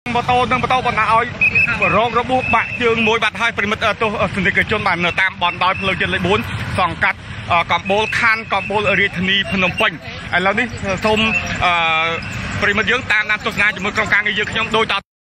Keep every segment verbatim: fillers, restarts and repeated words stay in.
ម៉ូតូនឹងម៉ូតូបណ្ដាឲ្យរងរបួសបាក់ជើងមួយបាត់ហើយប្រិមិត្តទោះសនិកជនបាននៅតាមបណ្ដោយផ្លូវជាតិលេខបួនសង្កាត់កំបូលខណ្ឌកំបូលរាជធានីភ្នំពេញឥឡូវនេះសូមប្រិមិត្តយើងតាមដានទស្សនាជាមួយក្រុមការងារយើងខ្ញុំដូចត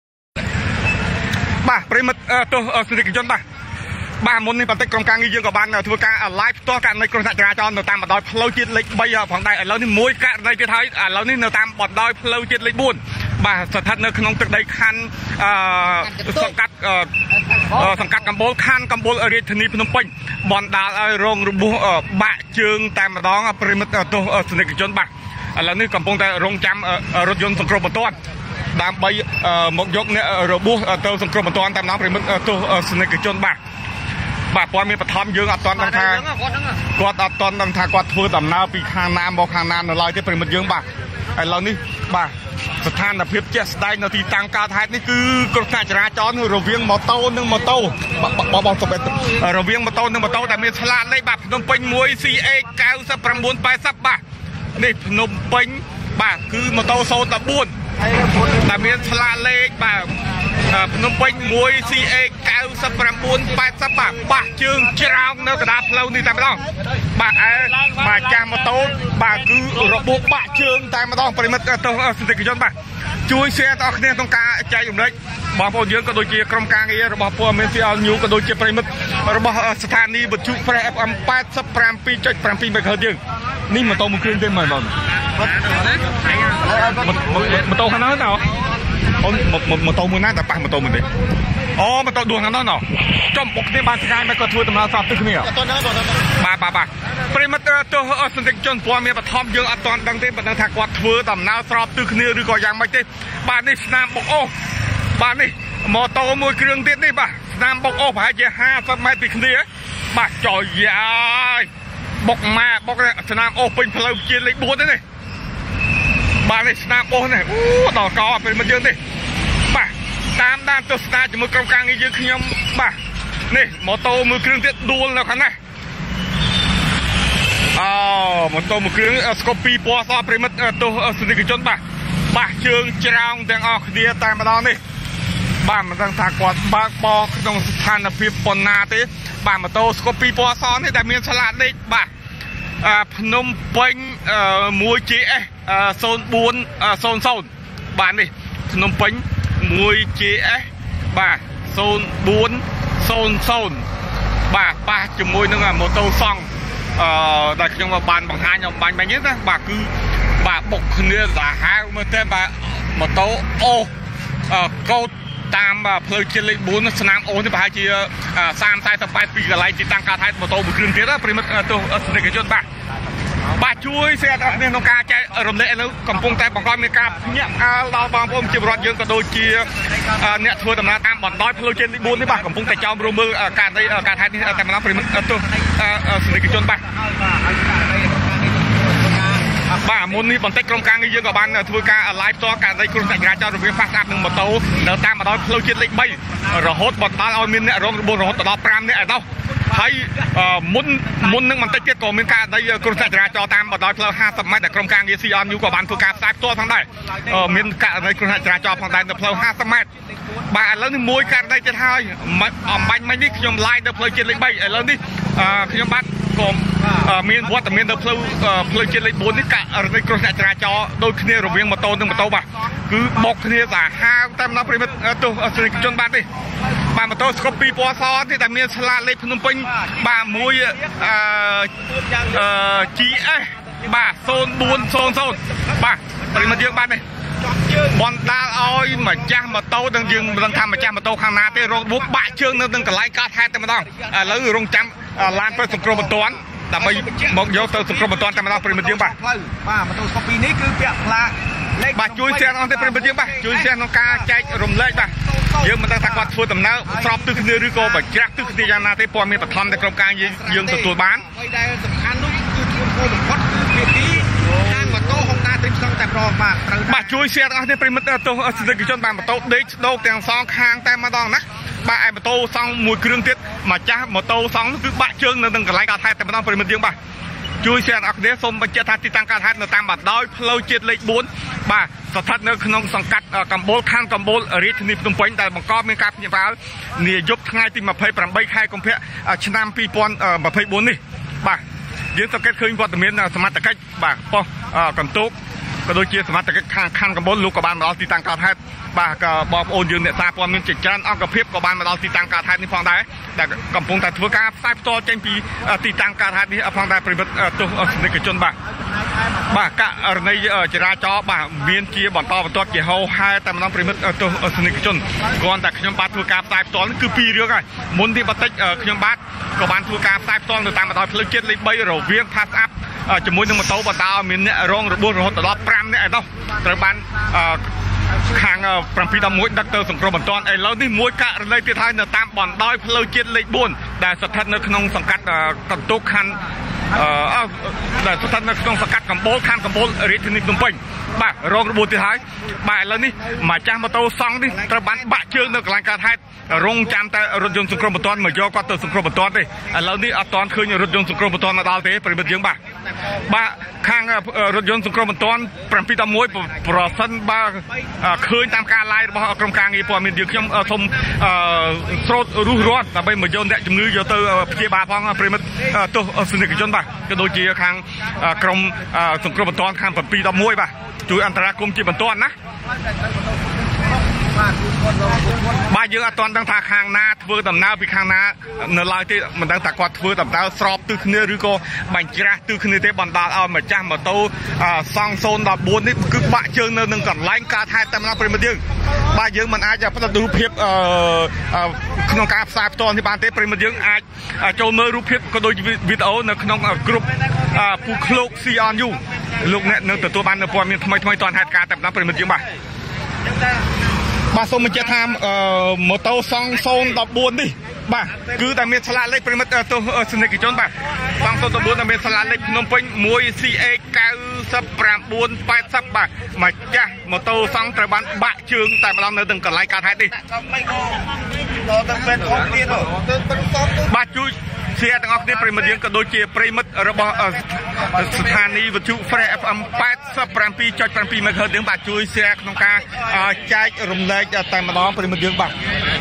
បាទប្រិមិត្តទោះសនិកជនបាទបាទមុននេះបន្តិចក្រុមការងារយើងក៏បានធ្វើការ live ផ្ទាល់ករណីគ្រោះថ្នាក់ចរាចរណ៍នៅតាមបណ្ដោយផ្លូវជាតិលេខ3ផងដែរឥឡូវនេះមួយករណីទៀតហើយឥឡូវនេះនៅតាមបណ្ដោយផ្លូវជាតិលេខបួនបាទស្ថិតនៅក្នុងទឹកដីខណ្ឌសង្កាត់សង្កាត់កំបូលខណ្ឌកំបូលរាជធានីភ្នំពេញបណ្ដាលឲ្យរងរបួសបាក់ជើងតែម្ដងប្រិមិត្តទោះសនិកជនបាទឥឡូវនេះកំពុងតែរងចាំរថយន្តសង្គ្រោះបន្ទាន់ដើម្បីមកយកអ្នករបួសទៅសង្គ្រោះបន្ទាន់តែម្ដងប្រិមិត្តទោះសនិកជនបាទបាទព័ត៌មានបឋមយើងអត់ទាន់ដឹងថាគាត់អត់ទាន់ដឹងថាគាត់ធ្វើដំណើរពីខាងណាមកខាងណានៅឡើយទេប្រិមិត្តយើងបាទឥឡូវនេះបាទស្ថានភាពជាក់ស្ដែងនៅទីតាំងកើតហេតុនេះគឺគ្រោះថ្នាក់ចរាចរណ៍រវាងម៉ូតូនិងម៉ូតូបងបងទៅរវាងម៉ូតូនិងម៉ូតូដែលមានឆ្លាតលេខបាទភ្នំពេញមួយ C A 9 9 8 0បាទនេះភ្នំពេញបាទគឺម៉ូតូសូត្របួនដែលមានឆ្លាតលេខបាទភ្នំពេញមួយ C A 9 9 8 0បាទបាក់ជើងច្រោងនៅកណ្ដាលផ្លូវនេះតែម្ដងបាទឯបាទចាស់ម៉ូតូបាទគឺរបួសបាក់ជើងតែម្ដងប្រិមិត្តទោះសនិកជនបាទជួយ share ដល់គ្នាក្នុងការចែករំលែកបងប្អូនយើងក៏ដូចជាក្រុមការងាររបស់ព័ត៌មាន C L News ក៏ដូចជាប្រិមិត្តរបស់ស្ថានីយ៍វិទ្យុ Fresh F M 八十七 7 MHz យើងនេះម៉ូតូមួយគ្រឿងទេមើលបងម៉ូតូខាងនោះណ៎អូនម៉ូតូមួយណាតែប៉ះម៉ូតូមួយទេអូម៉ូតូដួលខាងនោះណ៎ចំបុកគ្នាបានស្កាយមកគាត់ធ្វើដំណើរស្រាប់ទឹកគ្នាបាទបាទបាទប្រិមិត្តទោះសន្តិជនព័ត៌មានបឋមយើងអត់ទាន់ដឹងទេប៉ុន្តែថាគាត់ធ្វើដំណើរស្របទឹកគ្នាឬក៏យ៉ាងម៉េចទេបាទនេះស្នាមបុកអូសបាទនេះម៉ូតូមួយគ្រឿងទៀតនេះបាទស្នាមបុកអូសប្រហែលជាห้าสิบម៉ែត្រពីគ្នាបាទចយយ៉ាយបុកម៉ាបុកស្នាមអូសពេញផ្លូវជាតិលេខបួនទេនេះបាទនេះស្នាមអូសនេះអូដល់កប្រិមិត្តយើងនេះបាទតាមដានទស្សនាជាមួយក្រុមការងារយើងខ្ញុំបាទនេះម៉ូតូមួយគ្រឿងទៀតដួលនៅខាងណាអូម៉ូតូមួយគ្រឿងស្គបពីរពណ៌សប្រិមិត្តទោះសនិកជនបាទបាក់ជើងច្រោងទាំងអស់គ្នាតែម្ដងនេះបាទមិនដឹងថាគាត់បើកបរក្នុងស្ថានភាពប៉ុណ្ណាទេបាទម៉ូតូស្គបពីរពណ៌សនេះដែលមានឆ្លាតលេខបាទភ្នំពេញមួយ G S ศูนย์ bốn ศูนย์ ศูนย์បាទនេះភ្នំពេញមួយ G S បាទศูนย์ bốn ศูนย์ ศูนย์បាទប៉ះជាមួយនឹងម៉ូតូសង់អឺដែលខ្ញុំបានបង្ហាញអំបញ្ញមិញណាបាទគឺបាទបុកគ្នាសាហាវមើលទៅបាទម៉ូតូអូកោតតាមផ្លូវជាតិលេខបួនស្នាមអូនេះប្រហែលជាសាម สี่สิบ แปดពីកន្លែងទីតាំងកើតហេតុម៉ូតូមួយគ្រឿងទៀតប្រិមិត្តទោះសនិកជនបាទបាទជួយ share ដល់គ្នាក្នុងការចែករំលែកឥឡូវកំពុងតែបង្កមានការភ្ញាក់ផ្អើលដល់បងប្អូនជាពលរដ្ឋយើងក៏ដូចជាអ្នកធ្វើដំណើរតាមបណ្ដោយផ្លូវជាតិលេខបួននេះបាទកំពុងតែចោមរមើលការនៃការហេតុនេះតែម្ដងប្រិមិត្តទោះសនិកជនបាទបាទមុននេះបន្តិចក្រុមការងារយើងក៏បានធ្វើការ live ផ្ទាល់ករណីគ្រោះថ្នាក់ចរាចរណ៍រវាង Fast App និងម៉ូតូនៅតាមបណ្ដោយផ្លូវជាតិលេខ3រហូតបណ្ដាលឲ្យមានអ្នករងរបួសរហូតដល់fiveនាក់ឯណោះហើយមុនមុននឹងបន្តិចទៀតក៏មានការដីគ្រោះថ្នាក់ចរាចរណ៍តាមបណ្ដោយផ្លូវห้าสิบម៉ែត្រដែលក្រុមការងារ C R News ក៏បានធ្វើការផ្សាយផ្ទាល់ផងដែរមានករណីគ្រោះថ្នាក់ចរាចរណ៍ផងដែរនៅផ្លូវห้าสิบម៉ែត្របាទឥឡូវនេះមួយករណីទៀតហើយអំបញ្ញមិញនេះខ្ញុំ live នៅផ្លូវជាតិលេខ3ឥឡូវនេះខ្ញុំបាទក៏មានវត្តមាននៅផ្លូវផ្លូវជាតិលេខបួននេះករណីគ្រោះថ្នាក់ចរាចរណ៍ដូចគ្នារវាងម៉ូតូនិងម៉ូតូបាទគឺបុកគ្នាសាហាវតែម្ដងប្រិមិត្តទោះសនិកជនបាទនេះបាទម៉ូតូស្គបពីរពណ៌សនេះដែលមានឆ្លាតលេខភ្នំពេញបាទមួយអឺ G S បាទศูนย์ bốn ศูนย์ ศูนย์បាទប្រិមិត្តយើងបាទនេះបណ្ដាលឲ្យម្ចាស់ម៉ូតូនឹងយើងមិនដឹងថាម្ចាស់ម៉ូតូខាងណាទេរងរបួសបាក់ជើងនៅនឹងកន្លែងកើតហេតុតែម្ដងឥឡូវរងចាំឡានទៅសង្គ្រោះបន្ទាន់ដើម្បីមកយកទៅសង្គ្រោះបន្ទាន់តែម្ដងប្រិមិត្តយើងបាទបាទម៉ូតូស្គបពីរនេះគឺពាក់ផ្លាកលេខបាទជួយ share អស់ទេប្រិមិត្តយើងបាទជួយ share ក្នុងការចែករំលែកបាទយើងមិនដឹងថាគាត់ធ្វើដំណើរស្របទិសគ្នាឬក៏បច្ច្រាស់ទិសគ្នាយ៉ាងណាទេព័ត៌មានបឋមតែក្រុមការយើងយើងទទួលបានហើយដែលសំខាន់នោះគឺធំធំបំផុតគឺភាគីខាងម៉ូតូ Honda Tucson តែប្រងបាទត្រូវបាទជួយ share អស់ទេប្រិមិត្តទោះសនិកជនបាទម៉ូតូដេកស្ដោកទាំងសងខាងតែម្ដងណាបាទឯម៉ូតូសង់មួយគ្រឿងទៀតម្ចាស់ម៉ូតូសង់នោះគឺបាក់ជើងនៅនឹងកន្លែងកើតហេតុតែម្ដងប្រិមិត្តយើងបាទជួយshare អ្នកគ្នាសូមបញ្ជាក់ថាទីតាំងកើតហេតុនៅតាមបណ្ដោយផ្លូវជាតិលេខbốnបាទស្ថិតនៅក្នុងសង្កាត់កម្ពុជាខណ្ឌកម្ពុជារាជធានីភ្នំពេញដែលបង្កប់មានការភ្ញាក់ផ្អើលនាយប់ថ្ងៃទីยี่สิบแปดខែកុម្ភៈឆ្នាំยี่สิบยี่สิบสี่នេះបាទយើងសង្កេតឃើញវត្តមានសមត្ថកិច្ចបាទប៉ុស្តិ៍កន្ទុកក៏ដូចជាសមត្ថកិច្ចខាងខណ្ឌកម្ពុជាលោកក៏បានមកដល់ទីតាំងកើតហេតុបាទក៏បងប្អូនយើងអ្នកសារព័ត៌មានជាច្រើនអង្គភាពក៏បានមកដល់ទីតាំងកើតហេតុនេះផងដែរដែលកំពុងតែធ្វើការផ្សាយផ្ទាល់ចេញពីទីតាំងកើតហេតុនេះផងដែរប្រិមិត្តទស្សនិកជនបាទបាទករណីចរាចរណ៍បាទមានជាបន្តបន្ទាប់ជាហោហែតែម្ដងប្រិមិត្តទស្សនិកជនគ្រាន់តែខ្ញុំបាទធ្វើការផ្សាយផ្ទាល់គឺពីររឿងហើយមុននេះបន្តិចខ្ញុំបាទក៏បានធ្វើការផ្សាយផ្ទាល់នៅតាមបណ្ដោយផ្លូវជាតិលេខ3រវាង Pass Up ជាមួយនឹងម៉ូតូបណ្ដាមានអ្នករងរបួសរហូតដល់fiveនាក់ឯនោះត្រូវបានខាងseven elevenដឹកទៅសង្គ្រោះបន្ទាន់ឥឡូវនេះមួយករណីទៀតហើយនៅតាមបណ្ដោយផ្លូវជាតិលេខfourដែលស្ថិតនៅក្នុងសង្កាត់កន្ទុកខណ្ឌអឺដែលស្ថិតនៅក្នុងសង្កាត់កម្ពុជាខណ្ឌកម្ពុជារាជធានីភ្នំពេញបាទរងរបួសទៀតហើយបាទឥឡូវនេះម្ចាស់ម៉ូតូសង់នេះត្រូវបានបាក់ជើងនៅកន្លែងកើតហេតុរងចាំតែរថយន្តសង្គ្រោះបន្ទាន់មកយកគាត់ទៅសង្គ្រោះបន្ទាន់ទេឥឡូវនេះអត់ទាន់ឃើញរថយន្តសង្គ្រោះបន្ទាន់មកដល់ទេប្រិមិត្តយើងបាទបាទខាងរថយន្តសង្គ្រោះបន្ទាន់seven elevenប្រសិនបើឃើញតាមការ live របស់ក្រុមការងារព័ត៌មានយើងខ្ញុំសូមស្រោតរុះរាត់ដើម្បីមកយកអ្នកជំងឺយកទៅព្យាបាលផងប្រិមិត្តទស្សនិកជនបាទក៏ដូចជាខាងក្រុមសង្គ្រោះបន្ទាន់ខាងseven elevenបាទជួយអន្តរាគមន៍ជាបន្ទាន់ណាបាទយើងអត់ទាន់ដឹងថាខាងណាធ្វើដំណើរពីខាងណានៅឡើយទេមិនដឹងថាគាត់ធ្វើដំណើរស្របទិសគ្នាឬក៏បាញ់ច្រាស់ទិសគ្នាទេបណ្ដាលឲ្យម្ចាស់ម៉ូតូសង់zone fourteenនេះគឺបាក់ជើងនៅនឹងកន្លែងកើតហេតុតែម្ដងប្រិមិត្តយើងបាទយើងមិនអាចផ្ដិតរូបភាពក្នុងការផ្សាយផ្ទាល់នេះបានទេប្រិមិត្តយើងអាចចូលមើលរូបភាពក៏ដូចជាវីដេអូនៅក្នុងក្រុមពូឃ្លោក C on U លោកអ្នកនឹងទទួលបាននូវព័ត៌មានថ្មីថ្មីទាន់ហេតុការណ៍តែម្ដងប្រិមិត្តយើងបាទបាទសូមបញ្ជាក់ថាម៉ូតូសង់zone fourteenនេះបាទគឺតែមានឆ្លាតលេខប្រិមិត្តទស្សនិកជនបាទសង់zone fourteenតែមានឆ្លាតលេខភ្នំពេញone C X nine nine eight zeroបាទម្ចាស់ម៉ូតូសង់ត្រូវបានបាក់ជើងតែម្ដងនៅនឹងកន្លែងកើតហេតុនេះបាទជួយជាទាំងអស់គ្នាប្រិមិត្តយើងក៏ដូចជាប្រិមិត្តរបស់ស្ថានីយ៍វិទ្យុ Fresh F M eighty-seven point seven MHz យើងបាទជួយ share ក្នុងការចែករំលែកតែម្ដងប្រិមិត្តយើងបាទ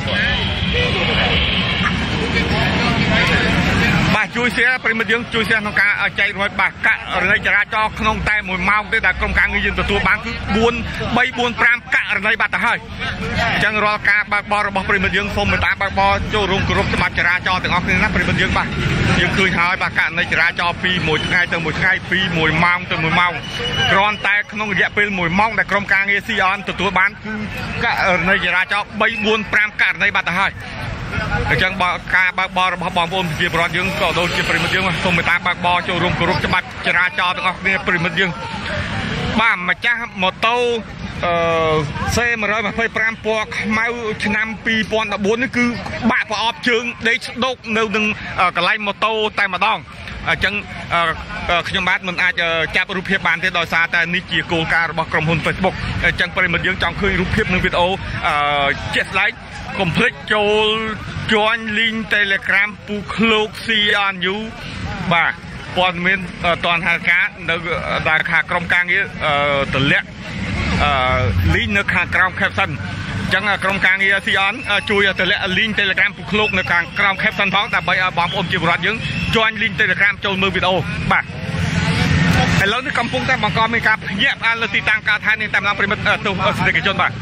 បាទជួយ share ប្រិមិត្តយើងជួយ share ក្នុងការចែករំលែកបាទករណីចរាចរណ៍ក្នុងតែមួយម៉ោងទេដែលក្រុមការងារយើងទទួលបានគឺfour three four fiveករណីបាត់ទៅហើយអញ្ចឹងរាល់ការបើកបររបស់ប្រិមិត្តយើងសូមមេត្តាបើកបរចូលរួមគោរពច្បាប់ចរាចរណ៍ទាំងអស់គ្នាណាប្រិមិត្តយើងបាទយើងឃើញហើយបាទករណីចរាចរណ៍ពីមួយថ្ងៃទៅមួយថ្ងៃពីមួយម៉ោងទៅមួយម៉ោងគ្រាន់តែក្នុងរយៈពេលមួយម៉ោងដែលក្រុមការងារ C on ទទួលបានគឺករណីចរាចរណ៍three four fiveករណីបាត់ទៅហើយអញ្ចឹងបើការបើកបររបស់បងប្អូនប្រជាពលរដ្ឋយើងក៏ដូចជាប្រិមិត្តយើងសូមមេត្តាបើកបរចូលរួមគោរពច្បាប់ចរាចរណ៍ទាំងអស់គ្នាប្រិមិត្តយើងបាទម្ចាស់ម៉ូតូអឺ C one twenty-five ពណ៌ខ្មៅឆ្នាំtwo thousand fourteenនេះគឺបាក់ប្រអប់ជើងដេកស្ដុកនៅនឹងកន្លែងម៉ូតូតែម្ដងអញ្ចឹងខ្ញុំបាទមិនអាចចាប់រូបភាពបានទេដោយសារតែនេះជាគោលការណ៍របស់ក្រុមហ៊ុន Facebook អញ្ចឹងប្រិមិត្តយើងចង់ឃើញរូបភាពនិងវីដេអូជាក់ស្ដែងកុំភ្លេចចូល join link Telegram ពូឃ្លោក C on U បាទព័ត៌មានតនហេតុការនៅដែលខាងក្រុមការងារតម្លាក់លីងនៅខាងក្រោម caption អញ្ចឹងក្រុមការងារ C on ជួយតម្លាក់ link Telegram ពូឃ្លោកនៅខាងក្រោម caption ផងដើម្បីឲ្យបងប្អូនជាពលរដ្ឋយើង join link Telegram ចូលមើលវីដេអូបាទឥឡូវនេះកំពុងតែបង្កមានការភ្ញាក់ផ្អើលលើទីតាំងកើតហេតុនេះតាមប្រិមិត្តទស្សនិកជនបាទ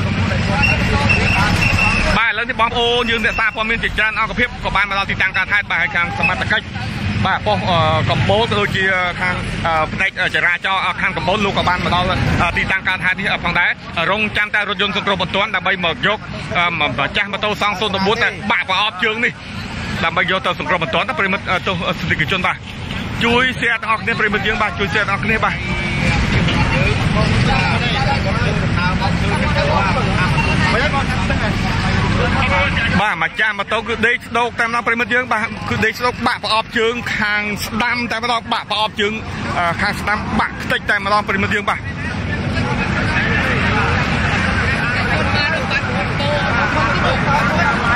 បាទឥឡូវនេះបងប្អូនយើងអ្នកសារព័ត៌មានជាច្រើនអង្គភាពក៏បានមកដល់ទីតាំងកើតហេតុបាទហើយខាងសមត្ថកិច្ចបាទប៉ុស្តិ៍កម្ពុជាក៏ដូចជាខាងផ្នែកចរាចរណ៍ខាងកម្ពុជាលោកក៏បានមកដល់ទីតាំងកើតហេតុនេះផងដែររងចាំតែរថយន្តសង្គ្រោះបន្ទាន់ដើម្បីមកយកម្ចាស់ម៉ូតូសង់zone fourteenតែបាក់ប្រអប់ជើងនេះដើម្បីយកទៅសង្គ្រោះបន្ទាន់ទៅប្រិមិត្តទស្សនិកជនបាទជួយ share ទាំងអស់គ្នាប្រិមិត្តយើងបាទជួយ share ទាំងអស់គ្នាបាទបាទម្ចាស់ម៉ូតូគឺដេកស្ដោកតែម្ដងប្រិមិត្តយើងបាទគឺដេកស្ដោកបាក់ប្រអប់ជើងខាងស្ដាំតែម្ដងបាក់ប្រអប់ជើងខាងស្ដាំបាក់ខ្ទេចតែម្ដងប្រិមិត្តយើងបាទ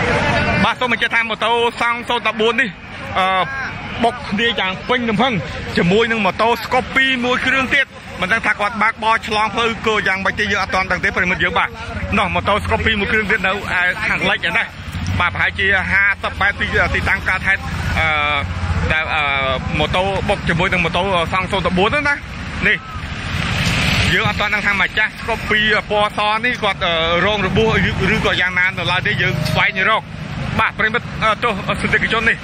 បាទសូមបញ្ជាក់ថាម៉ូតូសង់zone fourteenនេះអឺបុកគ្នាយ៉ាងពេញទំហឹងជាមួយនឹងម៉ូតូ Scorpio មួយគ្រឿងទៀតមិនដឹងថាគាត់បើកបោឆ្លងផ្លូវគោយ៉ាងម៉េចទេយើងអត់ទាន់ដឹងទេប្រិមិត្តយើងបាទនោះម៉ូតូ Scorpio មួយគ្រឿងទៀតនៅខាងលិចហ្នឹងបាទប្រហែលជាห้าสิบแปดទីទីតាំងកើតហេតុអឺដែលម៉ូតូបុកជាមួយនឹងម៉ូតូសង់ศูนย์สี่ហ្នឹងណានេះយើងអត់ទាន់ដឹងថាម្ចាស់ Scorpio ពណ៌សនេះគាត់រងរបួសឬក៏យ៉ាងណានៅឡើយទេយើងស្វែងរកបាទប្រិមិត្តទោះសន្តិជននេះ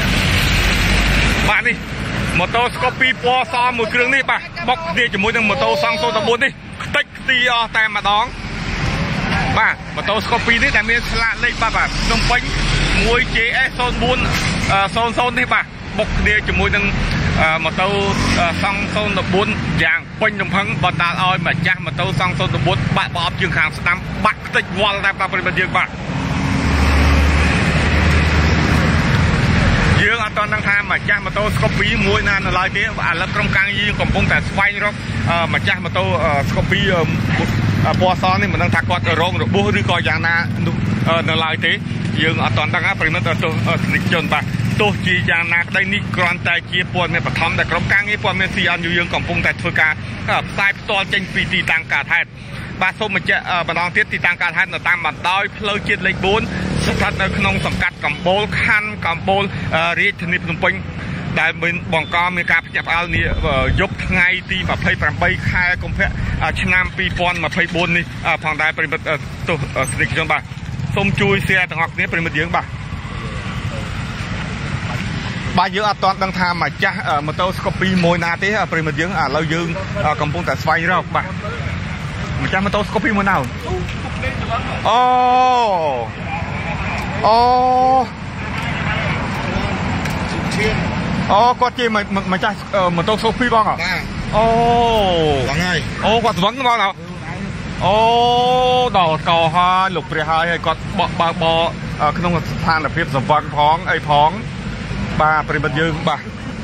បាទនេះម៉ូតូ Scorpio ពណ៌សមួយគ្រឿងនេះបាទបុកគ្នាជាមួយនឹងម៉ូតូសង់ศูนย์สี่នេះខ្ទេចខ្ទីអស់តែម្ដងបាទម៉ូតូ Scorpio នេះដែលមានស្លាកលេខបាទបាទភ្នំពេញ one J S ศูนย์สี่ ศูนย์ ศูนย์នេះបាទបុកគ្នាជាមួយនឹងម៉ូតូសង់ศูนย์สี่យ៉ាងពេញលំផឹងបណ្ដាលឲ្យម្ចាស់ម៉ូតូសង់ศูนย์สี่បាក់ប្រអប់ជើងខាងស្ដាំបាក់ខ្ទេចវល់តែបាទប្រិមិត្តយើងបាទយើងអត់ទាន់ដឹងថាម្ចាស់ម៉ូតូ Scorpio មួយណានៅឡើយទេឥឡូវក្រុមការងារយើងកំពុងតែស្វែងរកម្ចាស់ម៉ូតូ Scorpio ពណ៌សនេះមិនដឹងថាគាត់រងរបួសឬក៏យ៉ាងណានៅឡើយទេយើងអត់ទាន់ដឹងណាប្រិមិត្តទោះសនិកជនបាទទោះជាយ៉ាងណាក្តីនេះគ្រាន់តែជាព័ត៌មានបឋមដែលក្រុមការងារព័ត៌មាន C N U យើងកំពុងតែធ្វើការផ្សាយផ្ទាល់ចេញពីទីតាំងកើតហេតុបាទសូមបញ្ជាក់ម្ដងទៀតទីតាំងកើតហេតុនៅតាមបណ្ដោយផ្លូវជាតិលេខbốnស្ថិតនៅក្នុងសង្កាត់កំពូលខណ្ឌកំពូលរាជធានីភ្នំពេញដែលមានបង្កមានការភ្ញាក់ផ្អើលនេះយប់ថ្ងៃទីยี่สิบแปดខែកុម្ភៈឆ្នាំtwo thousand twenty-fourនេះផងដែរប្រិមិត្តទោះសនិកជនបាទសូមជួយ share ទាំងអស់គ្នាប្រិមិត្តយើងបាទបាទយើងអត់ទាន់ដឹងថាម្ចាស់ម៉ូតូ Scorpio មួយណាទេប្រិមិត្តយើងឥឡូវយើងកំពុងតែស្វែងរកបាទម្ចាស់ម៉ូតូ Scorpio មួយណាអូអូអូគាត់ជាម្ចាស់ម៉ូតូ Scorpio បងបាទអូបងហើយអូគាត់ស្វឹងបងណាអូដល់កោហើយលោកព្រះហើយហើយគាត់បកបើកបោក្នុងស្ថានភាពស្វឹងផងអីផងបាទប្រិមិត្តយើងបាទ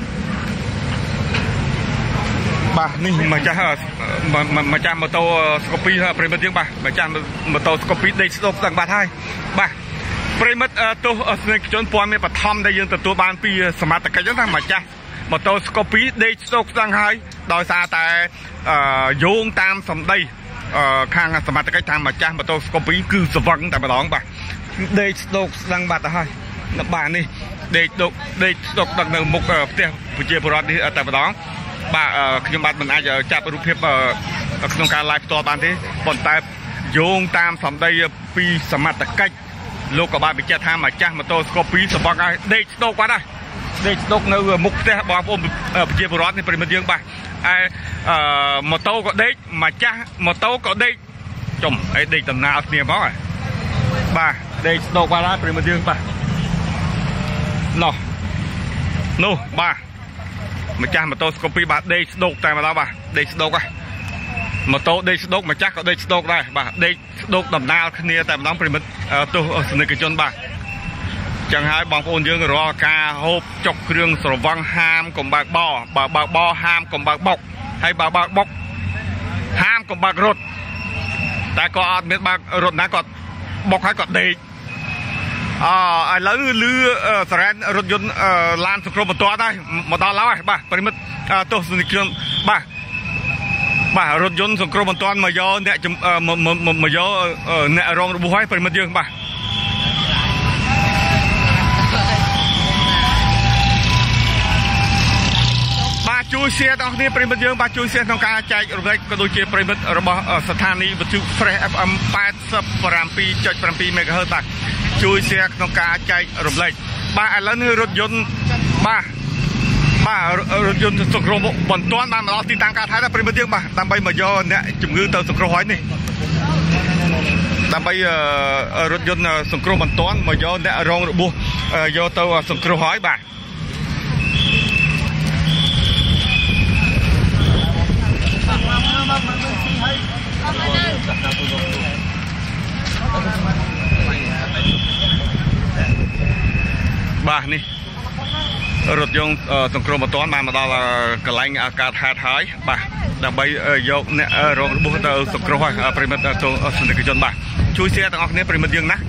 បាទនេះម្ចាស់ម្ចាស់ម៉ូតូ Scorpio ប្រិមិត្តយើងបាទម្ចាស់ម៉ូតូ Scorpio ដេកស្ដុកស្ដឹងបាត់ហើយបាទប្រិមិត្តទោះស្នេហ៍ជនព័ត៌មានបឋមដែលយើងទទួលបានពីសមត្ថកិច្ចហ្នឹងថាម្ចាស់ម៉ូតូ Scorpio ដេកស្ដុកស្ដឹងហើយដោយសារតែយោងតាមសម្ដីខាងសមត្ថកិច្ចថាម្ចាស់ម៉ូតូ Scorpio គឺស្វឹងតែម្ដងបាទដេកស្ដុកស្ដឹងបាត់ទៅហើយបាទនេះដេកដុកដេកស្ដុកដឹកនៅមុខផ្ទះប្រជាពលរដ្ឋនេះតែម្ដងបាទខ្ញុំបាទមិនអាចចាប់រូបភាពក្នុងការ live ផ្ទាល់បានទេប៉ុន្តែយោងតាមសម្ដីពីសមត្ថកិច្ចលោកក៏បានបញ្ជាក់ថាម្ចាស់ម៉ូតូ Scorpio ស្វឹងហើយដេកស្ដុកបាត់ហើយដេកស្ដុកនៅមុខផ្ទះបងប្អូនប្រជាពលរដ្ឋនេះប្រិមិត្តយើងបាទឯម៉ូតូក៏ដេកម្ចាស់ម៉ូតូក៏ដេកចំអីដេកដំណើរគ្នាមកហើយបាទដេកស្ដុកបាត់ហើយប្រិមិត្តយើងបាទនោះនោះបាទម្ចាស់ម៉ូតូ Scorpio បាទដេកស្ដុកតែម្ដងបាទដេកស្ដុកហ៎ម៉ូតូដេកស្ដុកម្ចាស់ក៏ដេកស្ដុកដែរបាទដេកស្ដុកដំណើរគ្នាតែម្ដងប្រិមិត្តទោះសនិកជនបាទចឹងហើយបងប្អូនយើងរាល់ការហូបចុកគ្រឿងស្រវឹងហាមកុំបើកបោបើបើកបោហាមកុំបើកបុកហើយបើបើកបុកហាមកុំបើករត់តែក៏អត់មានបើករត់ណាគាត់បុកហើយគាត់ដេកអឥឡូវលឺសារ៉ែនរថយន្តឡានសង្គ្រោះបន្ទាន់ហើយមកដល់ហើយបាទប្រិមិត្តទោះសនិកជនបាទបាទរថយន្តសង្គ្រោះបន្ទាន់មកយកអ្នកមកយកអ្នករងរបួសហើយប្រិមិត្តយើងបាទបាទជួយ share ដល់គ្នាប្រិមិត្តយើងបាទជួយ share ក្នុងការចែករំលែកក៏ដូចជាប្រិមិត្តរបស់ស្ថានីយ៍វិទ្យុ Fresh เอฟ เอ็ม eighty-seven จุดseven មេហ្គាហឺតបាទជួយ share ក្នុងការចែករំលែកបាទឥឡូវនេះរថយន្តបាទបាទរថយន្តសង្គ្រោះបន្ទាន់បានមកដល់ទីតាំងកើតហេតុប្រិមិត្តយើងបាទដើម្បីមកយកអ្នកជំងឺទៅសង្គ្រោះហើយនេះដើម្បីរថយន្តសង្គ្រោះបន្ទាន់មកយកអ្នករងរបួសយកទៅសង្គ្រោះហើយបាទបាទនេះរថយន្តសង្គ្រោះបន្ទាន់បានមកដល់កន្លែងកើតហេតុហើយបាទដើម្បីយកអ្នករងរបួសទៅសង្គ្រោះហើយប្រិមិត្តទៅសនិកជនបាទជួយ share ទាំងអស់គ្នាប្រិមិត្តយើងណា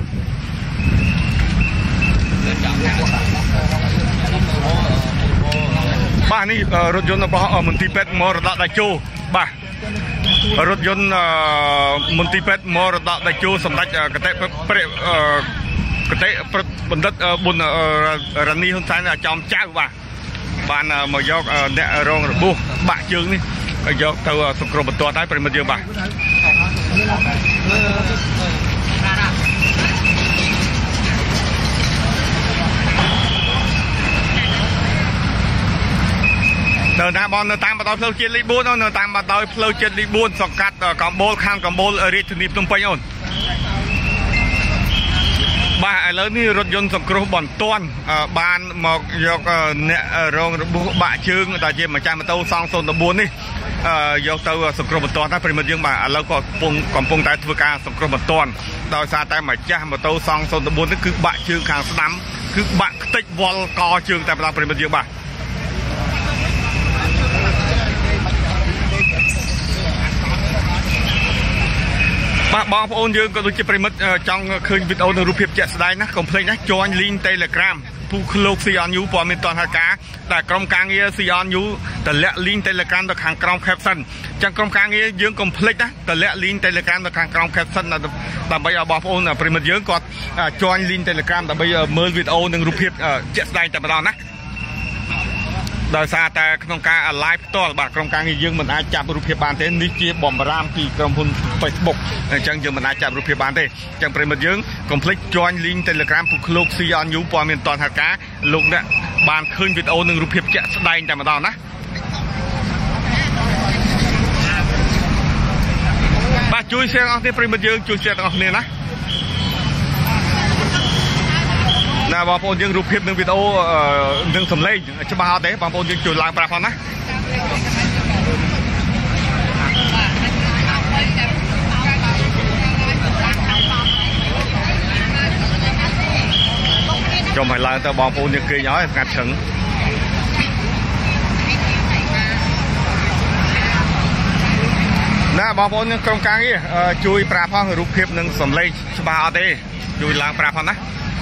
บ้านนี่รถยนต์របស់មន្ទីរពេទ្យមរតកដៃជោបាទរថយន្តមន្ទីរពេទ្យមរតកដៃជោសម្ដេចកតេកតេបណ្ឌិតប៊ុនរ៉ានីហ៊ុនសែនចំចៅបាទបានមកយកអ្នករងរបួសបាក់ជើងនេះយកទៅសង្គ្រោះបន្ទាន់ហើយប្រិមិត្តយើងបាទនៅណាបងនៅតាមបណ្ដោយផ្លូវជាតិលេខបួននៅតាមបណ្ដោយផ្លូវជាតិលេខបួនសង្កាត់កំបូលខាងកំបូលរាជធានីភ្នំពេញអូនបាទឥឡូវនេះរថយន្តសង្គ្រោះបន្ទាន់បានមកយកអ្នករងរបួសបាក់ជើងដែលជាម្ចាស់ម៉ូតូសងศูนย์สี่នេះយកទៅសង្គ្រោះបន្ទាន់ហើយប្រិមិត្តយើងបាទឥឡូវក៏កំពុងកំពុងតែធ្វើការសង្គ្រោះបន្ទាន់ដោយសារតែម្ចាស់ម៉ូតូសងศูนย์สี่នេះគឺបាក់ជើងខាងស្ដាំគឺបាក់ខ្ទេចវល់កជើងតែម្ដងប្រិមិត្តយើងបាទបាទបងប្អូនយើងក៏ដូចជាប្រិមិត្តចង់ឃើញវីដេអូនិងរូបភាពជាក់ស្ដែងណាកុំភ្លេចណា join link Telegram ពូឃ្លោក ซี អន ยู ព័ត៌មានតនហេតុការណ៍ដែលក្រុមការងារ ซี អន ยู តម្លាក់ link Telegram ទៅខាងក្រោម caption ចឹងក្រុមការងារយើងកុំភ្លេចណាតម្លាក់ link Telegram ទៅខាងក្រោម caption ដើម្បីឲ្យបងប្អូនប្រិមិត្តយើងគាត់ join link Telegram ដើម្បីមើលវីដេអូនិងរូបភាពជាក់ស្ដែងតែម្ដងណាដោយសារតែក្នុងការ live ផ្ទាល់បាទក្រុមការងារយើងមិនអាចចាប់រូបភាពបានទេនេះជាបំរាមពីក្រុមហ៊ុន Facebook អញ្ចឹងយើងមិនអាចចាប់រូបភាពបានទេអញ្ចឹងប្រិមិត្តយើងកុំភ្លេច join link Telegram ពូឃ្លោក ซี អន ยู ព័ត៌មានតនហេតុការណ៍លោកអ្នកបានឃើញវីដេអូនិងរូបភាពជាក់ស្ដែងតែម្ដងណាបាទជួយ share អស់គ្នាប្រិមិត្តយើងជួយ share ទាំងអស់គ្នាណាណាបងប្អូនយើងរូបភាពនិងវីដេអូនិងសំឡេងច្បាស់អត់ទេបងប្អូនយើងជួយឡើងប្រាប់ផងណាចុំឲ្យឡើងទៅបងប្អូនយើងគេងហើយស្ងាត់ឈឹងណាបងប្អូនយើងក្រុមការងារជួយប្រាប់ផងរូបភាពនិងសំឡេងច្បាស់អត់ទេជួយឡើងប្រាប់ផងណា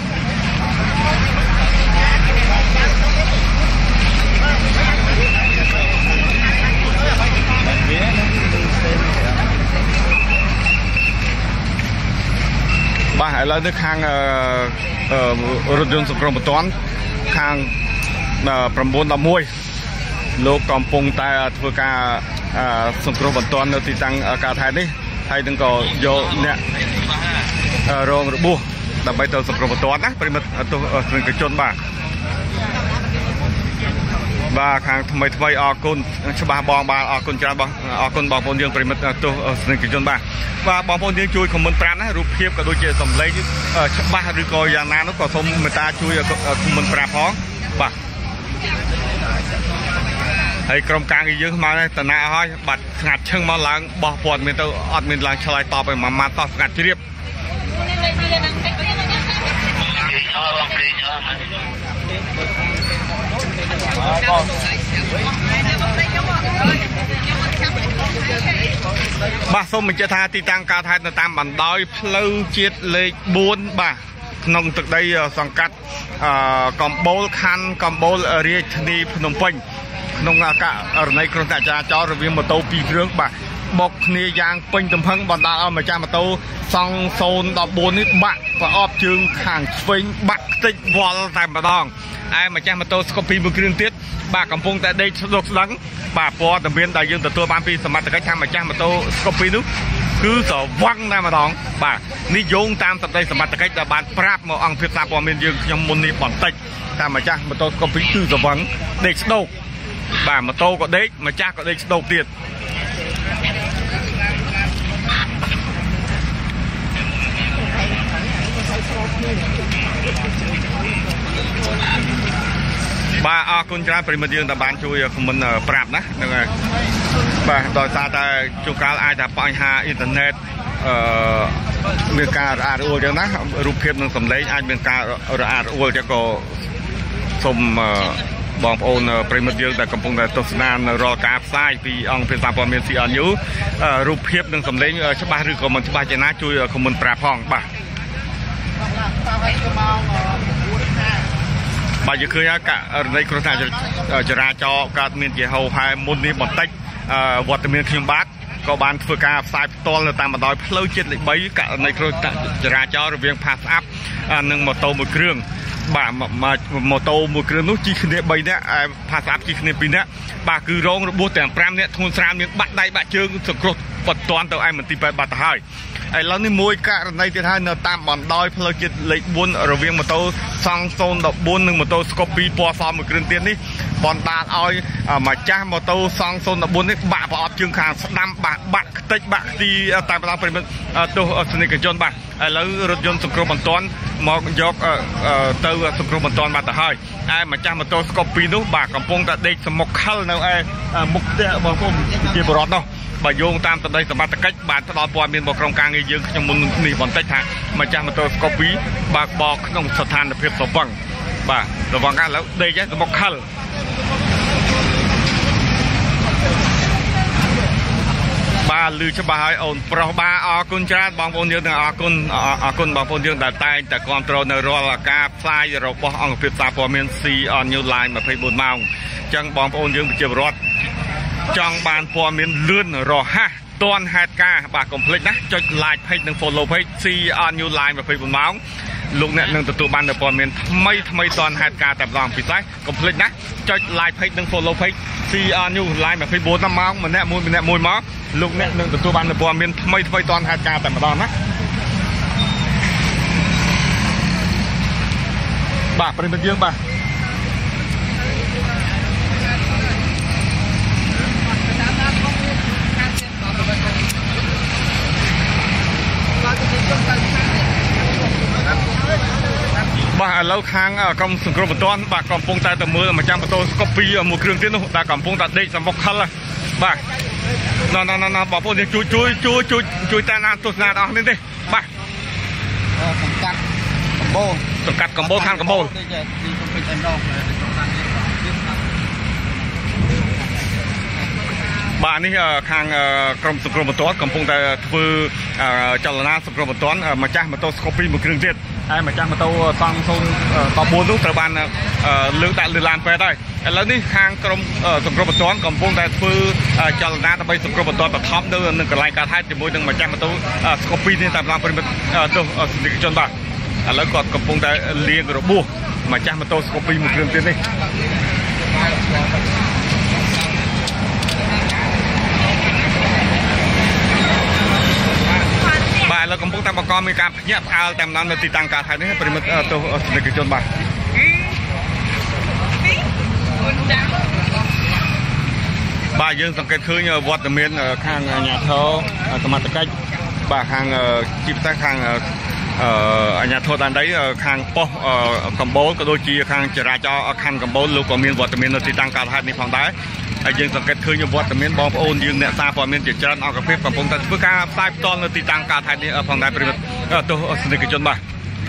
បាទឥឡូវនេះខាងរថយន្តសង្គ្រោះបន្ទាន់ខាងchín một mộtលោកកំពុងតែធ្វើការសង្គ្រោះបន្ទាន់នៅទីតាំងការថែនេះហើយនឹងក៏យកអ្នករងរបួសដើម្បីទៅសង្គ្រោះបន្ទាន់ណាប្រិមិត្តទស្សនិកជនបាទបាទខាងថ្មីថ្មីអរគុណច្បាស់បងបាទអរគុណច្រើនបងអរគុណបងប្អូនយើងប្រិមិត្តទស្សនិកជនបាទបាទបងប្អូនយើងជួយខមមិនប្រាប់ណារូបភាពក៏ដូចជាសំឡេងច្បាស់ឬក៏យ៉ាងណានោះក៏សូមមេត្តាជួយខមមិនប្រាប់ផងបាទហើយក្រុមការងារយើងមកតាណាហើយបាត់ស្ងាត់ឈឹងមកឡើងបោះព័ត៌មានទៅអត់មានឡើងឆ្លើយតបឲ្យមួយម៉ាត់តោះស្ងាត់ជ្រាបបាទសូមបញ្ជាក់ថាទីតាំងការថែនៅតាមបណ្ដោយផ្លូវជាតិលេខបួនបាទក្នុងទឹកដីសង្កាត់កំបូលខណ្ឌកំបូលរាជធានីភ្នំពេញក្នុងករណីគ្រោះថ្នាក់ចរាចរណ៍រវាងម៉ូតូពីរគ្រឿងបាទបុកគ្នាយ៉ាងពេញទំហឹងបណ្ដាលឲ្យម្ចាស់ម៉ូតូសង់ศูนย์สี่នេះបាក់ប្រអប់ជើងខាងឆ្វេងបាក់ខ្ទេចវល់តែម្ដងឯម្ចាស់ម៉ូតូស្កូពីមួយគ្រឿងទៀតបាទកំពុងតែដេកស្ដុកស្ដឹងបាទព័ត៌មានដែលយើងទទួលបានពីសមត្ថកិច្ចថាម្ចាស់ម៉ូតូស្កូពីនោះគឺស្រវឹងតែម្ដងបាទនេះយោងតាមសម្ដីសមត្ថកិច្ចដែលបានប្រាប់មកអង្គភាពសារព័ត៌មានយើងខ្ញុំមុននេះបន្តិចថាម្ចាស់ម៉ូតូស្កូពីគឺស្រវឹងដេកស្ដុកបាទម៉ូតូក៏ដេកម្ចាស់ក៏ដេកស្ដុកទៀតបាទអរគុណច្រើនប្រិមិត្តយើងដែលបានជួយខមមិនប្រាប់ណាហ្នឹងហើយបាទដោយសារតែជួនកាលអាចថាបញ្ហាអ៊ីនធឺណិតអឺមានការរអាក់រអួលចឹងណារូបភាពនិងសំឡេងអាចមានការរអាក់រអួលចឹងក៏សូមបងប្អូនប្រិមិត្តយើងដែលកំពុងតែទស្សនានៅរាល់ការផ្សាយពីអង្គភាពសារព័ត៌មាន ซี អន ยู រូបភាពនិងសំឡេងច្បាស់ឬក៏មិនច្បាស់យ៉ាងណាជួយខមមិនប្រាប់ផងបាទបាទយើងឃើញកនៃគ្រោះថ្នាក់ចរាចរណ៍កើតមានជាហូរហែមុននេះបន្តិចវត្តមានខ្ញុំបាទក៏បានធ្វើការផ្សាយផ្ទាល់នៅតាមបណ្ដោយផ្លូវជាតិលេខបីករណីគ្រោះថ្នាក់ចរាចរណ៍រវាងផាសស្អាប់និងម៉ូតូមួយគ្រឿងបាទម៉ូតូមួយគ្រឿងនោះជិះគ្នាបីនាក់ហើយផាសស្អាប់ជិះគ្នាពីរនាក់បាទគឺរងរបួសទាំងប្រាំនាក់ធ្ងន់ស្រាលមានបាក់ដៃបាក់ជើងសង្គ្រោះបត់តាន់ទៅឯមន្ទីរពេទ្យបាត់ទៅហើយឥឡូវនេះមួយករណីទៀតហើយនៅតាមបណ្ដោយផ្លូវជាតិលេខបួនរវាងម៉ូតូសង់ศูนย์ដបួននិងម៉ូតូស្កូពីពណ៌សមួយគ្រឿងទៀតនេះបណ្ដាលឲ្យម្ចាស់ម៉ូតូសង់ศูนย์ដបួននេះបាក់ប្រអប់ជើងខាងស្ដាំបាក់បាក់ខ្ទេចបាក់ខ្ទីតាមបណ្ដោយប្រិមិត្តទោះសនិកជនបាទឥឡូវរថយន្តសង្គ្រោះបន្ទាន់មកយកទៅសង្គ្រោះបន្ទាន់បាត់ទៅហើយឯម្ចាស់ម៉ូតូស្កូពីនោះបាទកំពុងតែដេកសមុខខិលនៅឯមុខផ្ទះបងប្អូនជាបរិវត្តនោះបើយោងតាមតដីសមត្ថកិច្ចបានផ្ដល់ព័ត៌មានមកក្រុមការងារយើងខ្ញុំមុននេះបន្តិចថាម្ចាស់ម៉ូតូស្កូពីបើកបរក្នុងស្ថានភាពស្រវឹងបាទស្រវឹងឥឡូវដេកឯងសមុខខិលបាទលឺច្បាស់ហើយអូនប្រុសបាទអរគុណច្រើនបងប្អូនយើងទាំងអរគុណអរគុណបងប្អូនយើងដែលតែងតែគ្រប់គ្រងនៅរាល់ការផ្សាយរបស់អង្គភាពសារព័ត៌មាន C on New Line ยี่สิบสี่ម៉ោងអញ្ចឹងបងប្អូនយើងប្រជាពលរដ្ឋចង់បានព័ត៌មានលឿនរហ័សទាន់ហេតុការណ៍បាទកុំភ្លេចណាចុច like page និង follow page C on New Line ยี่สิบสี่ម៉ោងលោកអ្នកនឹងទទួលបាននូវព័ត៌មានថ្មីថ្មីទាន់ហេតុការណ៍តែម្ដងពិសេសកុំភ្លេចណាចុច like page និង follow page C on New Line ยี่สิบสี่ម៉ោងម្នាក់មួយម្នាក់មួយមកលោកអ្នកនឹងទទួលបាននូវព័ត៌មានថ្មីថ្មីទាន់ហេតុការណ៍តែម្ដងណាបាទប្រិយមិត្តយើងបាទបាទឥឡូវខាងក្រុមសង្គ្រោះបន្ទាន់បាទកំពុងតែទៅមើលម្ចាស់ម៉ូតូស្កូពីមួយគ្រឿងទៀតនោះដែលកំពុងតែដេកសមុខខិលបាទណ៎ណ៎ណ៎បងប្អូនជួយជួយជួយជួយជួយតាមទស្សនាដល់នេះទេបាទសង្កាត់កម្ពុជាសង្កាត់កម្ពុជាខាងកម្ពុជាបាទនេះខាងក្រុមសង្គ្រោះបន្ទាន់កំពុងតែធ្វើចលនាសង្គ្រោះបន្ទាន់ម្ចាស់ម៉ូតូស្កូពីមួយគ្រឿងទៀតហើយម្ចាស់ម៉ូតូសង់ศูนย์ដបួននោះត្រូវបានលើកដាក់លើឡានពេទ្យហើយឥឡូវនេះខាងក្រុមសង្គ្រោះបន្ទាន់កំពុងតែធ្វើចលនាដើម្បីសង្គ្រោះបន្ទាន់បឋមនៅនឹងកន្លែងកើតហេតុជាមួយនឹងម្ចាស់ម៉ូតូស្កូពីនេះតាមតាមប្រិមិត្តទោះសនិកជនបាទឥឡូវគាត់កំពុងតែលាងរបួសម្ចាស់ម៉ូតូស្កូពីមួយគ្រឿងទៀតនេះបាទឥឡូវកំពុងតែបង្កមានការភ្ញាក់ផ្អើលតែម្ដងនៅទីតាំងកើតហេតុនេះប្រិមិត្តទោះសនិកជនបាទបាទយើងសង្កេតឃើញវត្តមានខាងអាជ្ញាធរសមត្ថកិច្ចបាទខាងជាពិសេសខាងអាជ្ញាធរដែនដីខាងប៉ុស្តិ៍កម្ពុជាក៏ដូចជាខាងចរាចរណ៍ខណ្ឌកម្ពុជាលោកក៏មានវត្តមាននៅទីតាំងកើតហេតុនេះផងដែរហើយយើងសង្កេតឃើញវត្តមានបងប្អូនយើងអ្នកសារព័ត៌មានជាច្រើនអង្គភាពកំពុងតែធ្វើការផ្សាយផ្ទាល់នៅទីតាំងកើតហេតុនេះផងដែរប្រិមិត្តទោះសនិកជនបាទ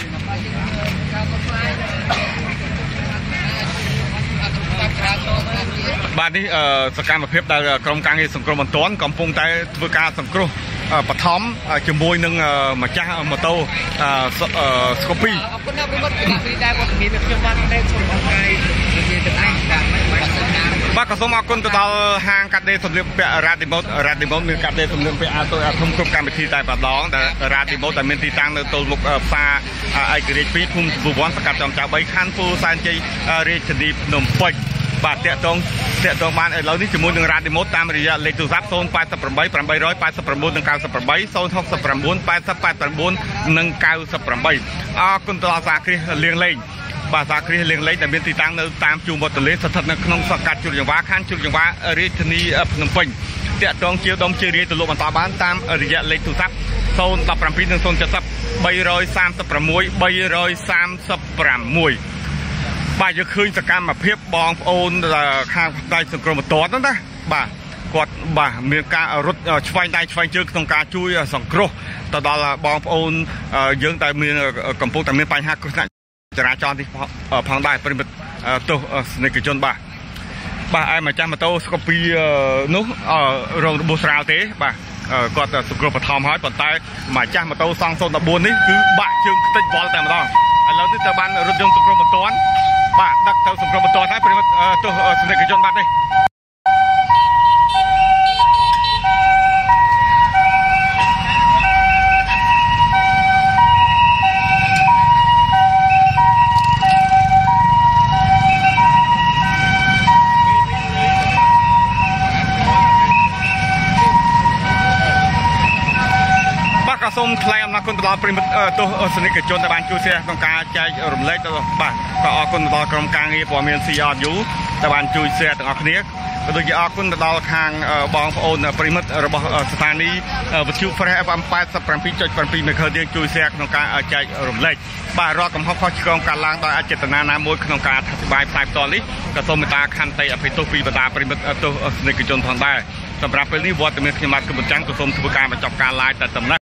បាទនេះសកម្មភាពដែលក្រុមការងារសង្គ្រោះបន្ទាន់កំពុងតែធ្វើការសង្គ្រោះបឋមជាមួយនឹងម្ចាស់ម៉ូតូស្កូពីអរគុណណាស់ប្រិមិត្តពីតែវត្តមានខ្ញុំបានតែសូមអរគុណនិយាយទៅឯងតាមបាទក៏សូមអរគុណទៅដល់ហាងកាត់ដេរសម្លៀកបំពាក់រ៉ាឌីម៉ូតរ៉ាឌីម៉ូតមានកាត់ដេរសម្លៀកបំពាក់អាតូអាធំគ្រប់កម្មវិធីតែម្ដងដែលរ៉ាឌីម៉ូតដែលមានទីតាំងនៅទល់មុខផ្សារឯករាជ្យពីរភូមិសុវណ្ណសកាត់ចំចៅបីខណ្ឌពោធិ៍សែនជ័យរាជធានីភ្នំពេញបាទតាក់ទងតាក់ទងបានឥឡូវនេះជាមួយនឹងរ៉ាឌីម៉ូតតាមរយៈលេខទូរស័ព្ទศูนย์ แปด แปด แปด แปด แปด เก้า แปด ศูนย์ ศูนย์ หก แปด แปด แปด เก้า แปด แปด អរគុណដល់សាគ្រីលៀងលេងបាទសាគ្រីលៀងលេងដែលមានទីតាំងនៅតាមជួរវត្តលេស្ថិតនៅក្នុងសង្កាត់ជលចង្វាខណ្ឌជលចង្វារាជធានីភ្នំពេញតាក់ទងជាដុំជារាយទៅលោកបន្តបានតាមរយៈលេខទូរស័ព្ទศูนย์ หนึ่ง เจ็ด និង ศูนย์ เจ็ด ศูนย์ สาม สาม หก สาม สาม หกបាទយើងឃើញសកម្មភាពបងប្អូនខាងដៃសង្គ្រោះបន្ទាន់ហ្នឹងណាបាទគាត់បាទមានការរត់ឆ្វែងដៃឆ្វែងជើងក្នុងការជួយសង្គ្រោះទៅដល់បងប្អូនយើងតែមានកំពុងតែមានបញ្ហាគ្រោះថ្នាក់ចរាចរណ៍ទីផងដែរប្រិមិត្តទោះសនិកជនបាទបាទឯម្ចាស់ម៉ូតូស្កូពីនោះរងរបួសស្រាលទេបាទគាត់សង្គ្រោះបឋមហើយប៉ុន្តែម្ចាស់ម៉ូតូសង់ศูนย์ដបួននេះគឺបាក់ជើងខ្ទេចវល់តែម្ដងឥឡូវនេះទៅបានរថយន្តសង្គ្រោះបន្ទាន់បាទដឹកទៅសង្គ្រោះបន្ទាន់ហើយប្រិមត្តទោះសនិកជនបាត់នេះក៏សូមថ្លែងអំណរគុណទៅដល់ប្រិមិត្តទោះសនិកជនដែលបានជួយស្ទះក្នុងការចែករំលែកទៅបាទក៏អរគុណទៅដល់ក្រុមការងារព័ត៌មាន ซี អារ យូ ដែលបានជួយស្ទះទាំងអស់គ្នាក៏ដូចជាអរគុណទៅដល់ខាងបងប្អូនប្រិមិត្តរបស់ស្ថានីយ៍វិទ្យុ Fresh អេហ្វ អេម แปดสิบเจ็ดจุดเจ็ด មេហ្គាហឺតយើងជួយស្ទះក្នុងការចែករំលែកបាទរាល់កំហុសខុសឆ្គងកើតឡើងដោយអចេតនាណាមួយក្នុងការអធិប្បាយផ្សាយផ្ទាល់នេះក៏សូមមេត្តាខន្តីអភ័យទោសពីបណ្ដាប្រិមិត្តទោះសនិកជនផងដែរសម្រាប់ពេលនេះវត្តមានខ្ញុំបាទគឺបញ្ចាំងក៏សូមធ្វើការបញ្ចប់ការ live តែប៉ុណ្ណេះ